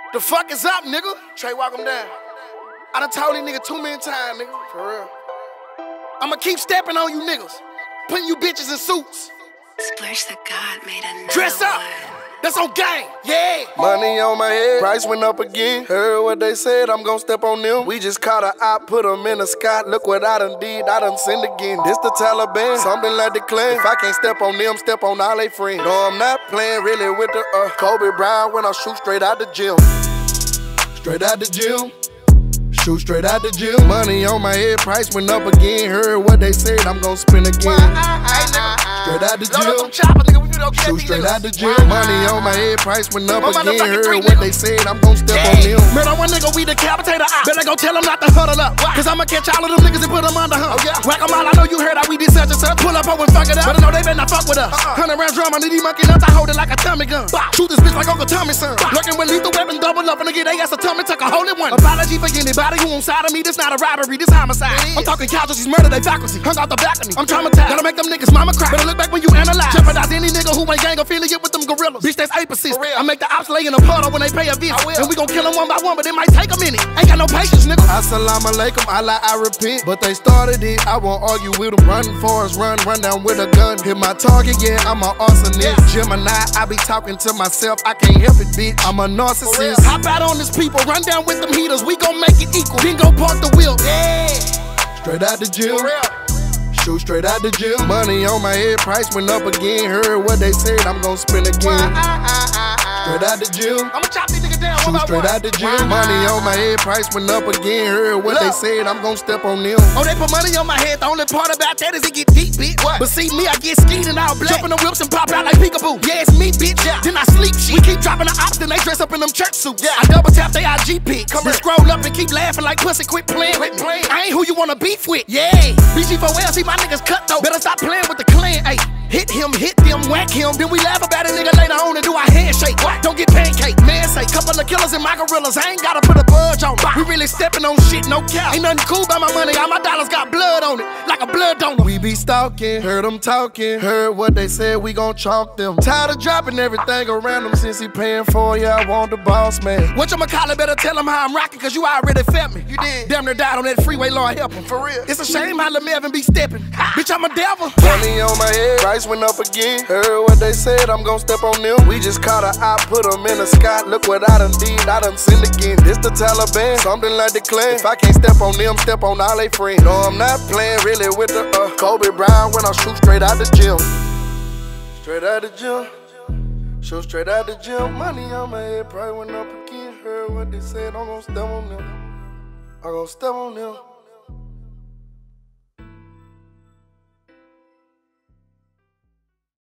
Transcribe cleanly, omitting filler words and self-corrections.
The fuck is up, nigga? Trey, walk him down. I done told these niggas too many times, nigga. For real. I'ma keep stepping on you niggas. Putting you bitches in suits. Splash the God made another Dress up. one. That's on gang. Yeah. Money on my head, price went up again. Heard what they said, I'm gon' step on them. We just caught a op, put them in a Scott. Look what I done did, I done sinned again. This the Taliban, something like the Klan. If I can't step on them, step on all they friends. No, I'm not playing really with the Kobe Bryant when I shoot straight out the gym. Straight out the gym. Shoot straight out the gym. Money on my head, price went up again. Heard what they said, I'm gon' spend again. Straight out the gym. Shoot straight out the gym. Money on my head, price went up again. Heard what they said, I'm gon' step on them. Murder one nigga, we decapitator out. Better go tell him not to huddle up. Cause I'ma catch all of them niggas and put them under her. Whack them all, I know you heard how we did such and such. Pull up and fuck it up. Better know they better not fuck with us. 100 round drum, I need these monkey nuts, I hold it like a Tommy gun. Shoot this bitch like Uncle Tommy's son. Looking with lethal weapon, double up, and get they ass a tummy, tuck a hole in one. Apology for anybody who on side of me, this not a robbery, this homicide. I'm talking casualties, murder, they faculty. Hung out the back of me, I'm traumatized. Gotta make them niggas mama cry. Better look back when you analyze. Jeopardize any nigga who ain't gang affiliate with them gorillas. Bitch, that's ape-assist. I make the ops lay in a puddle when they pay a visit. And we gon' kill them one by one, but it might take a minute. Ain't got no patience, nigga. Assalamu alaikum, Allah, I repent. But they started it, I won't argue with them. Run for us, run down with a gun. Hit my target, yeah, I'm an arsonist. Gemini, I be talking to myself, I can't help it, bitch. I'm a narcissist. Hop out on this people, run down with them heaters. We gon' make it equal. Then go park the wheel. Yeah. Straight out the gym. Shoot straight out the gym. Money on my head, price went up again. Heard what they said, I'm gon' spend again. Straight out the gym. I'ma chop these niggas down one by Shoot straight one. out the gym. Money on my head, price went up again. Heard what they said, I'm gon' step on them. Oh, they put money on my head. The only part about that is it get deep, bitch. But see me, I get skied and all black. Jumping the whips and pop out like peekaboo. Yeah, it's me, bitch. Then I sleep shit. We keep dropping the ops, then they dress up in them church suits. I double tap they IG pic. Come and scroll up and keep laughing like pussy. Quit playing. I ain't who you wanna beef with. Yeah. BG4L, see my niggas cut though. Better stop playing with the clan. Ayy. Hit him, hit them, whack him. Then we laugh about a nigga later on and do our handshake. Don't get pancake. Man say, couple of killers and my gorillas. I ain't gotta put a budge on. We really stepping on shit, no cap. Ain't nothing cool about my money. All my dollars got blood on it, like a blood donor. We be stalking, heard them talking. Heard what they said, we gon' chalk them. Tired of dropping everything around them since he paying for ya. I want the boss man. What you call it, better tell him how I'm rocking, cause you already felt me. You did. Damn near died on that freeway, Lord help him. For real. It's a shame how Lil Melvin be stepping. Bitch, I'm a devil. Money on my head, price went up again. Heard what they said, I'm gon' step on them. We just caught a op, put them in a Scott. Look what I done did, I done sinned again. This the Taliban, something like the Klan. If I can't step on them, step on all they friends. No, I'm not playing really with the Kobe Bryant when I shoot straight out the gym. Straight out the gym. Shoot straight out the gym. Money on my head, price went up again. Heard what they said, I'm gon' step on them. I'm gon' step on them.